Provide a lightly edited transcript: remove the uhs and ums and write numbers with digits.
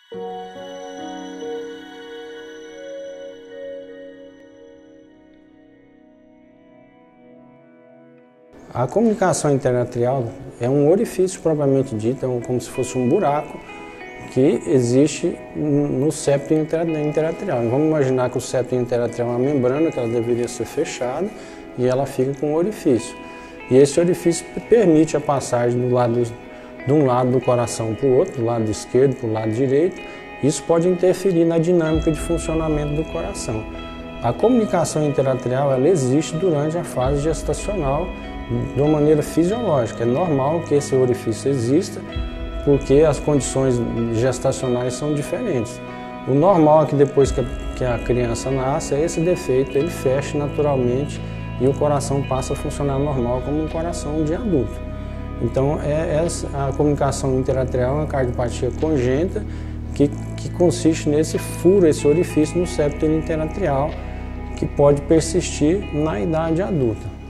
A comunicação interatrial é um orifício propriamente dito, é como se fosse um buraco que existe no septo interatrial. Vamos imaginar que o septo interatrial é uma membrana que ela deveria ser fechada e ela fica com um orifício. E esse orifício permite a passagem de um lado do coração para o outro, do lado esquerdo para o lado direito. Isso pode interferir na dinâmica de funcionamento do coração. A comunicação interatrial ela existe durante a fase gestacional de uma maneira fisiológica. É normal que esse orifício exista porque as condições gestacionais são diferentes. O normal é que depois que a criança nasce, esse defeito ele fecha naturalmente e o coração passa a funcionar normal como um coração de adulto. Então a comunicação interatrial é uma cardiopatia congênita que consiste nesse furo, esse orifício no septo interatrial que pode persistir na idade adulta.